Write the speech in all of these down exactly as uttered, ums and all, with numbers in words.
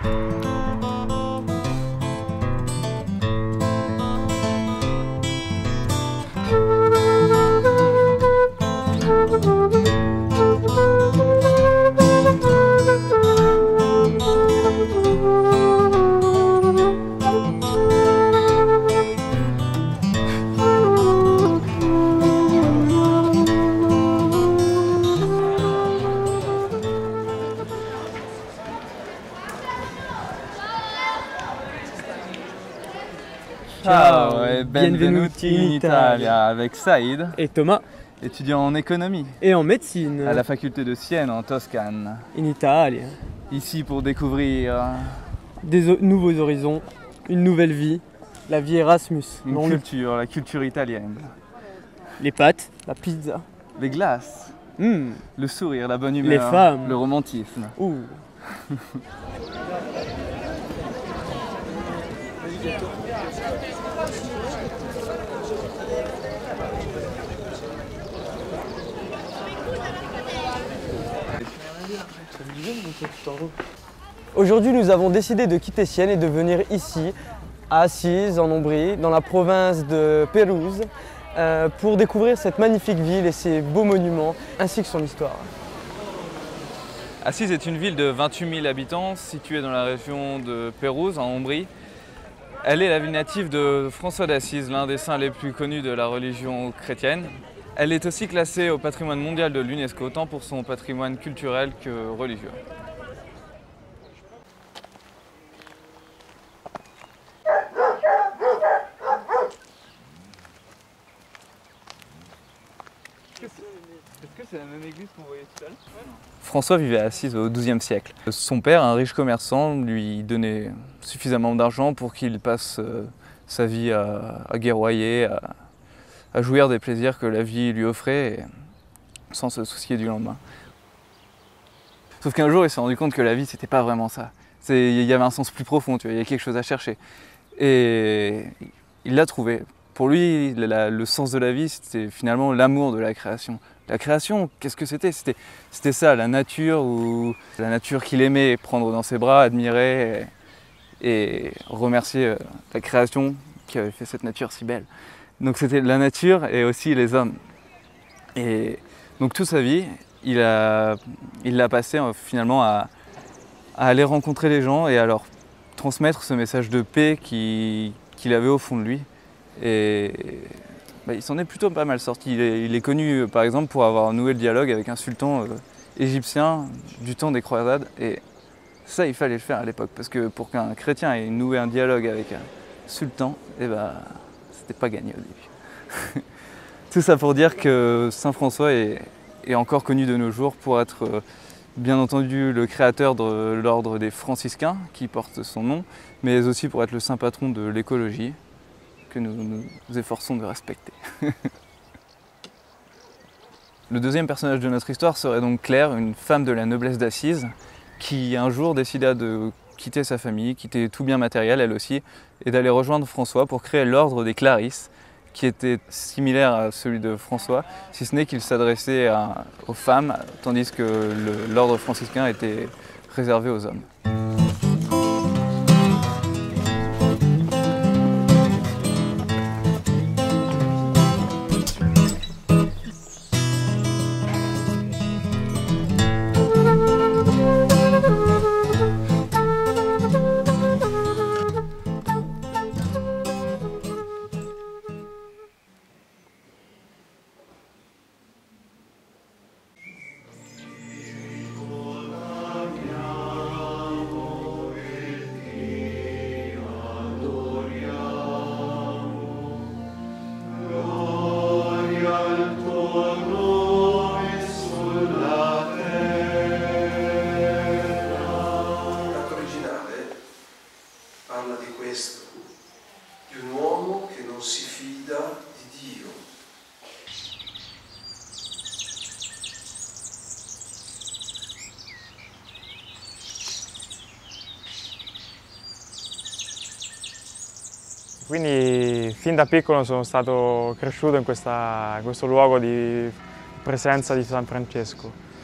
Ciao et benvenuti in Italia avec Saïd et Thomas, étudiant en économie et en médecine à la faculté de Sienne en Toscane. In Italia. Ici pour découvrir des nouveaux horizons, une nouvelle vie, la vie Erasmus. Une culture, le... la culture italienne. Les pâtes, la pizza. Les glaces, mmh. le sourire, la bonne humeur, les femmes, le romantisme. Ouh. Aujourd'hui, nous avons décidé de quitter Sienne et de venir ici, à Assise, en Ombrie, dans la province de Pérouse, euh, pour découvrir cette magnifique ville et ses beaux monuments, ainsi que son histoire. Assise est une ville de vingt-huit mille habitants, située dans la région de Pérouse, en Ombrie. Elle est la ville native de François d'Assise, l'un des saints les plus connus de la religion chrétienne. Elle est aussi classée au patrimoine mondial de l'UNESCO, tant pour son patrimoine culturel que religieux. Est-ce que c'est la même église qu'on voyait tout à l'heure? François vivait à Assise au douzième siècle. Son père, un riche commerçant, lui donnait suffisamment d'argent pour qu'il passe sa vie à, à guerroyer, à, à jouir des plaisirs que la vie lui offrait, et, sans se soucier du lendemain. Sauf qu'un jour, il s'est rendu compte que la vie, c'était pas vraiment ça. Il y avait un sens plus profond, tu vois, il y avait quelque chose à chercher. Et il l'a trouvé. Pour lui, la, le sens de la vie, c'était finalement l'amour de la création. La création, qu'est-ce que c'était? C'était ça, la nature, ou la nature qu'il aimait prendre dans ses bras, admirer et, et remercier la création qui avait fait cette nature si belle. Donc c'était la nature et aussi les hommes. Et donc toute sa vie, il l'a il l'a passé finalement à, à aller rencontrer les gens et à leur transmettre ce message de paix qu'il qu'il avait au fond de lui. Et bah, il s'en est plutôt pas mal sorti. Il est, il est connu par exemple pour avoir noué le dialogue avec un sultan euh, égyptien du temps des croisades. Et ça, il fallait le faire à l'époque, parce que pour qu'un chrétien ait noué un dialogue avec un sultan, eh bah, c'était pas gagné au début. Tout ça pour dire que Saint François est, est encore connu de nos jours pour être euh, bien entendu le créateur de l'ordre des franciscains qui porte son nom, mais aussi pour être le saint patron de l'écologie, que nous nous efforçons de respecter. Le deuxième personnage de notre histoire serait donc Claire, une femme de la noblesse d'Assise, qui un jour décida de quitter sa famille, quitter tout bien matériel elle aussi, et d'aller rejoindre François pour créer l'ordre des Clarisses, qui était similaire à celui de François, si ce n'est qu'il s'adressait aux femmes, tandis que l'ordre franciscain était réservé aux hommes. Quindi fin da piccolo sono stato cresciuto in, questa, in questo luogo di presenza di San Francesco.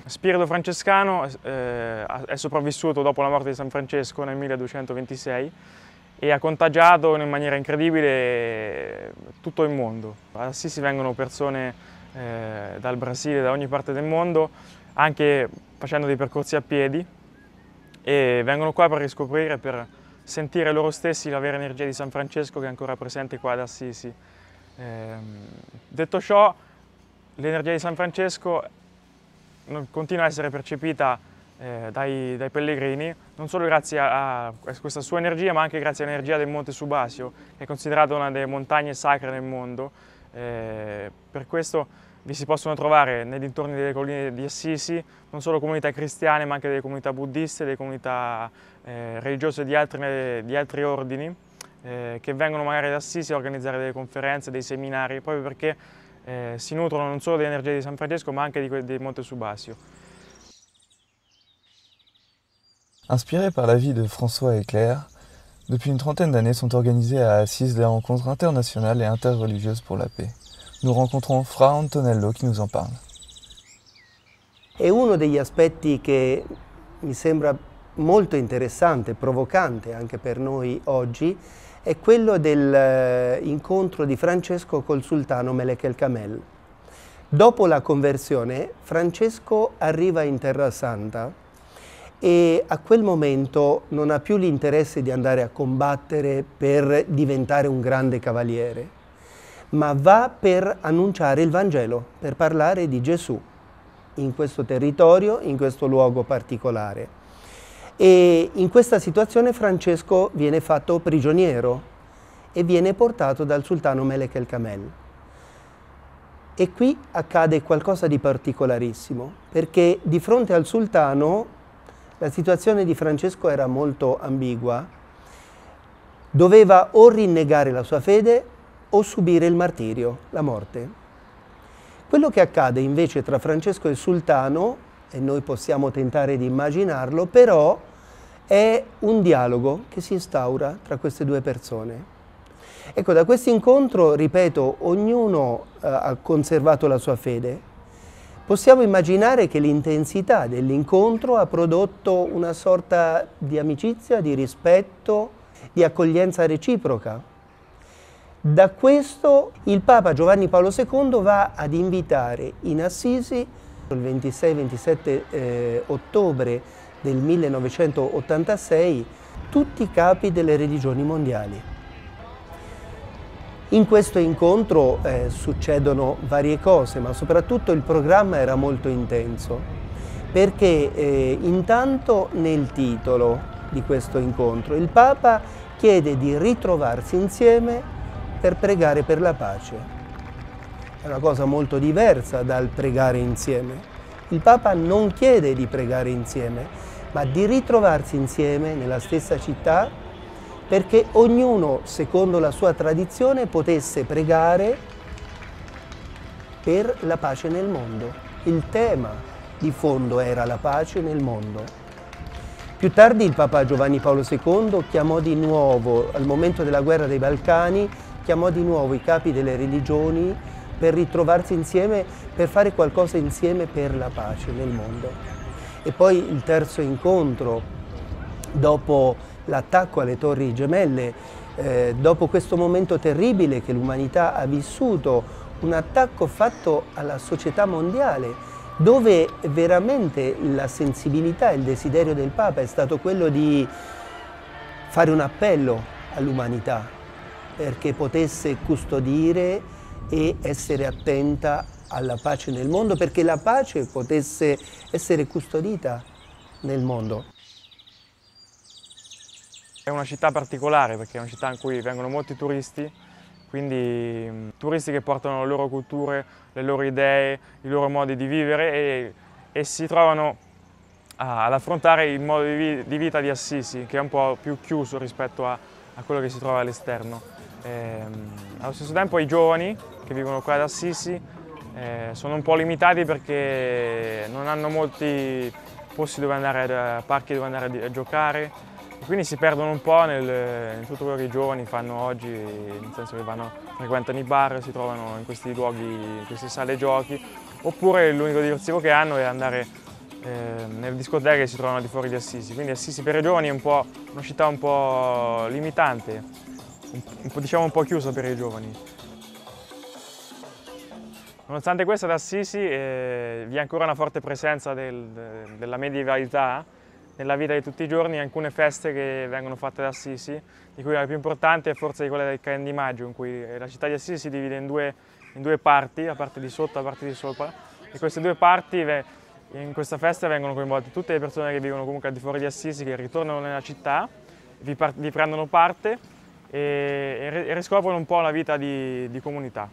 spirito francescano eh, è sopravvissuto dopo la morte di San Francesco nel milleduecentoventisei e ha contagiato in maniera incredibile tutto il mondo. Ad Assisi vengono persone eh, dal Brasile, da ogni parte del mondo, anche facendo dei percorsi a piedi, e vengono qua per riscoprire, per sentire loro stessi la vera energia di San Francesco che è ancora presente qua ad Assisi. Eh, detto ciò, l'energia di San Francesco continua a essere percepita eh, dai, dai pellegrini, non solo grazie a, a questa sua energia, ma anche grazie all'energia del Monte Subasio, che è considerata una delle montagne sacre nel mondo. Eh, per questo vi si possono trovare nei dintorni delle colline di Assisi non solo comunità cristiane, ma anche delle comunità buddiste, delle comunità eh, religiose di altri, di altri ordini, eh, che vengono magari ad Assisi a organizzare delle conferenze, dei seminari, proprio perché eh, si nutrono non solo dell'energia di San Francesco, ma anche di, di Monte Subasio. Inspirés par la vie de François et Claire, depuis une trentaine d'années sont organisées à Assise des rencontres internationales et interreligieuses pour la paix. Nous rencontrons Fra Antonello qui nous en parle. E uno degli aspetti che mi sembra molto interessante, provocante anche per noi oggi, è quello dell'incontro di Francesco col sultano Melek El Kamel. Dopo la conversione, Francesco arriva in Terra Santa e a quel momento non ha più l'interesse di andare a combattere per diventare un grande cavaliere, ma va per annunciare il Vangelo, per parlare di Gesù in questo territorio, in questo luogo particolare. E in questa situazione Francesco viene fatto prigioniero e viene portato dal sultano Melek El Kamel. E qui accade qualcosa di particolarissimo, perché di fronte al sultano la situazione di Francesco era molto ambigua. Doveva o rinnegare la sua fede o subire il martirio, la morte. Quello che accade invece tra Francesco e il sultano, e noi possiamo tentare di immaginarlo, però è un dialogo che si instaura tra queste due persone. Ecco, da questo incontro, ripeto, ognuno eh, ha conservato la sua fede. Possiamo immaginare che l'intensità dell'incontro ha prodotto una sorta di amicizia, di rispetto, di accoglienza reciproca. Da questo il Papa Giovanni Paolo secondo va ad invitare in Assisi, il ventisei ventisette eh, ottobre del millenovecentottantasei, tutti i capi delle religioni mondiali. In questo incontro eh, succedono varie cose, ma soprattutto il programma era molto intenso, perché eh, intanto nel titolo di questo incontro il Papa chiede di ritrovarsi insieme per pregare per la pace. È una cosa molto diversa dal pregare insieme. Il Papa non chiede di pregare insieme, ma di ritrovarsi insieme nella stessa città perché ognuno, secondo la sua tradizione, potesse pregare per la pace nel mondo. Il tema di fondo era la pace nel mondo. Più tardi il Papa Giovanni Paolo secondo chiamò di nuovo, al momento della guerra dei Balcani, chiamò di nuovo i capi delle religioni per ritrovarsi insieme, per fare qualcosa insieme per la pace nel mondo. E poi il terzo incontro, dopo l'attacco alle Torri Gemelle, eh, dopo questo momento terribile che l'umanità ha vissuto, un attacco fatto alla società mondiale, dove veramente la sensibilità e il desiderio del Papa è stato quello di fare un appello all'umanità, perché potesse custodire e essere attenta alla pace nel mondo, perché la pace potesse essere custodita nel mondo. È una città particolare perché è una città in cui vengono molti turisti, quindi turisti che portano le loro culture, le loro idee, i loro modi di vivere e, e si trovano a, ad affrontare il modo di, vi, di vita di Assisi, che è un po' più chiuso rispetto a, a quello che si trova all'esterno. Eh, allo stesso tempo i giovani che vivono qua ad Assisi eh, sono un po' limitati perché non hanno molti posti dove andare, a, parchi dove andare a, a giocare, e quindi si perdono un po' nel, in tutto quello che i giovani fanno oggi, nel senso che vanno, frequentano i bar, si trovano in questi luoghi, in queste sale giochi, oppure l'unico diversivo che hanno è andare eh, nelle discoteche che si trovano al di fuori di Assisi. Quindi Assisi per i giovani è un po' una città un po' limitante, un, un po', diciamo un po' chiusa per i giovani. Nonostante questo ad Assisi eh, vi è ancora una forte presenza del, de, della medievalità nella vita di tutti i giorni, alcune feste che vengono fatte ad Assisi, di cui la più importante è forse quella del Caen di Maggio, in cui la città di Assisi si divide in due, in due parti, la parte di sotto e la parte di sopra, e queste due parti in questa festa vengono coinvolte tutte le persone che vivono comunque al di fuori di Assisi, che ritornano nella città, vi, vi prendono parte e, e riscoprono un po' la vita di, di comunità.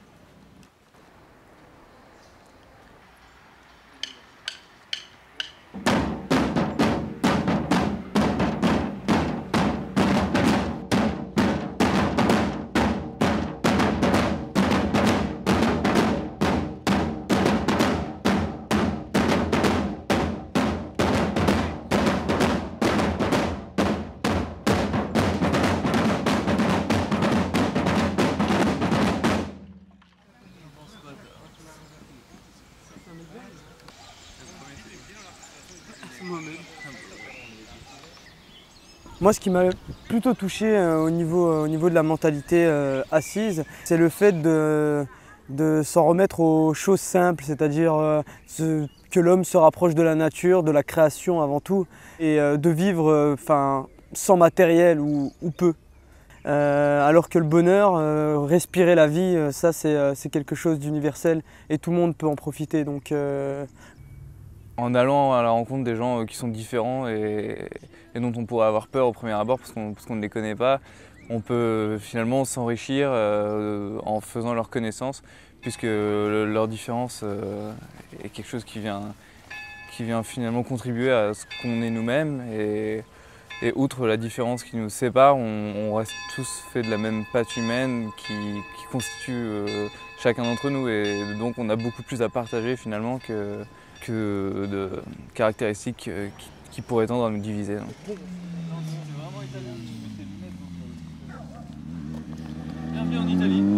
Moi, ce qui m'a plutôt touché euh, au, niveau, euh, au niveau de la mentalité euh, assise, c'est le fait de, de s'en remettre aux choses simples, c'est-à-dire euh, que l'homme se rapproche de la nature, de la création avant tout, et euh, de vivre euh, sans matériel ou, ou peu. Euh, alors que le bonheur, euh, respirer la vie, euh, ça c'est euh, quelque chose d'universel et tout le monde peut en profiter. Donc, euh... En allant à la rencontre des gens qui sont différents et, et dont on pourrait avoir peur au premier abord parce qu'on qu'on ne les connaît pas, on peut finalement s'enrichir euh, en faisant leur connaissance, puisque le, leur différence euh, est quelque chose qui vient, qui vient finalement contribuer à ce qu'on est nous-mêmes. Et, et outre la différence qui nous sépare, on, on reste tous faits de la même pâte humaine qui, qui constitue euh, chacun d'entre nous, et donc on a beaucoup plus à partager finalement que, que de caractéristiques qui, qui pourraient tendre à nous diviser. Bienvenue en Italie.